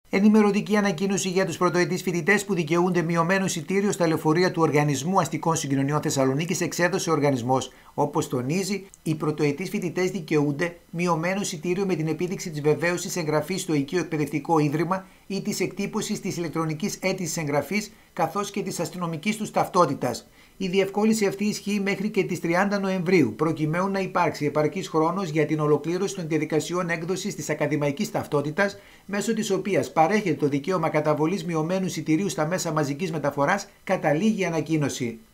Ενημερωτική ανακοίνωση για τους πρωτοετής φοιτητές που δικαιούνται μειωμένο εισιτήριο στα λεωφορεία του Οργανισμού Αστικών Συγκοινωνιών Θεσσαλονίκης εξέδωσε ο οργανισμός. Όπως τονίζει, οι πρωτοετής φοιτητές δικαιούνται μειωμένο εισιτήριο με την επίδειξη της βεβαίωσης εγγραφής στο οικείο εκπαιδευτικό ίδρυμα ή της εκτύπωσης της ηλεκτρονικής αίτησης εγγραφής καθώς και της αστυνομικής τους ταυτότητας. Η διευκόλυνση αυτή ισχύει μέχρι και τις 30 Νοεμβρίου, προκειμένου να υπάρξει επαρκής χρόνος για την ολοκλήρωση των διαδικασιών έκδοσης της ακαδημαϊκής ταυτότητας, μέσω της οποίας παρέχεται το δικαίωμα καταβολής μειωμένου εισιτηρίου στα μέσα μαζικής μεταφοράς, καταλήγει η ανακοίνωση.